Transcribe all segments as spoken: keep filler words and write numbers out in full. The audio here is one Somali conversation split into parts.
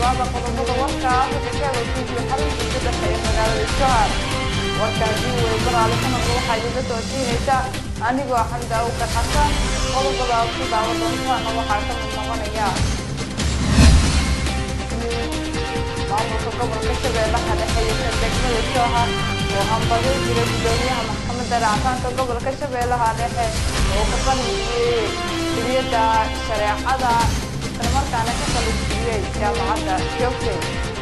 dhawaada qodobada warka Afrika ee ku xarunta dadka ee magaalada Shaar warkaasi way baraale kana waxay dad toojinaysa anigoo xamda oo ka xasan qodobada ku daawan doonta waxa ka mid noqonaya maamulka gobolka Shabeellaha Dhexe ee degmada Shaar oo hambalyo jiray gudoomiyaha maxkamadda racfaanka gobolka Shabeellaha Dhexe oo ka qaniyay kuliyadda shareecada markaana ka qalbiyay jaamacadda Joogtay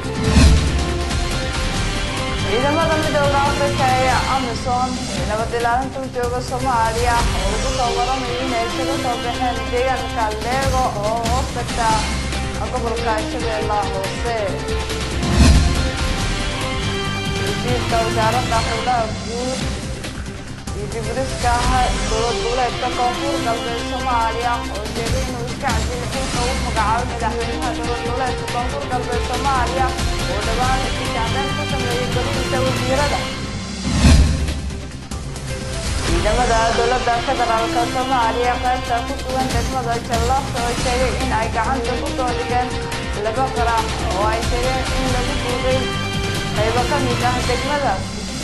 ciidamada midowga Afrika ee Amazon nabad ilaalinta jooga Soomaaliya oo ku soo waramay inay isaga soo baxeen deegaanka Leego oo hoostagta gobolka Shabeellaha Hoose wasiirka wasaaradda howlaha guud iyo dibiriska dowlad goboleedka koonfur galbeed Soomaaliya oo sheegay inuu iska casilay xilka uu magacaabay madaxweynaha dowlad goboleedka koonfur galbeed Soomaaliya oo dhawaan isticmaal ku sameeyay golihiisa wasiirada ciidamada dowladda federaalka Soomaaliya qaybta ku sugan degmada Jallaqsi oo sheegay in ay gacanta ku soo dhigeen laba qarax oo ay sheegeen in lagu duubay qaybo ka mid ah degmada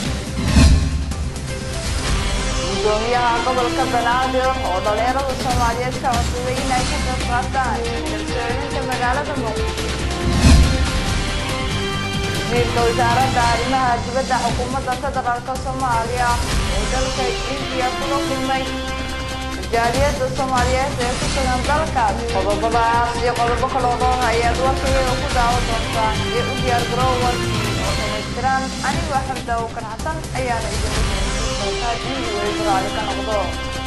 gudoomiyaha gobolka Banaadir oo dhalinyarada Soomaaliyeed ka codsaday in ay ka qayb qaataan kalsoonida magaalada Muqdisho wasiirka wasaaradda arrimaha dibadda xukuumadda federaalka Soomaaliya oo dalka India kula kulmay jaaliyadda Soomaaliyeed ee ku sugan dalkaas qodobadaas iyo qodobo kale oo dhowr hay-ad warkayga ku daawan doontaan iyo u diyaar garoowan oo dhammaystiran anigoo xamda oo kan xasan ayaana idin doontaa diiway baraale ka noqdo